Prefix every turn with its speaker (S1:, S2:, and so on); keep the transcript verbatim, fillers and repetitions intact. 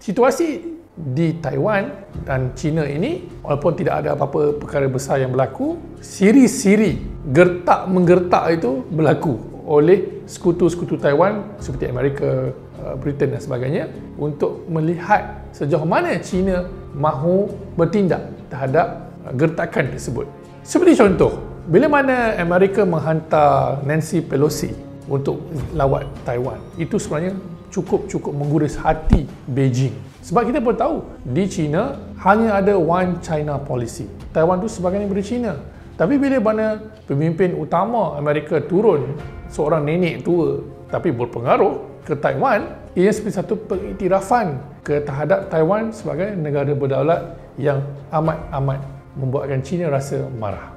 S1: Situasi di Taiwan dan China ini, walaupun tidak ada apa-apa perkara besar yang berlaku, siri-siri gertak-menggertak itu berlaku oleh sekutu-sekutu Taiwan seperti Amerika, Britain dan sebagainya untuk melihat sejauh mana China mahu bertindak terhadap gertakan tersebut. Seperti contoh, bila mana Amerika menghantar Nancy Pelosi untuk lawat Taiwan, itu sebenarnya cukup-cukup mengguris hati Beijing. Sebab kita pun tahu, di China hanya ada one China policy. Taiwan tu sebagai negara China. Tapi bila mana pemimpin utama Amerika turun, seorang nenek tua tapi berpengaruh ke Taiwan, ia seperti satu pengiktirafan ke terhadap Taiwan sebagai negara berdaulat yang amat-amat membuatkan China rasa marah.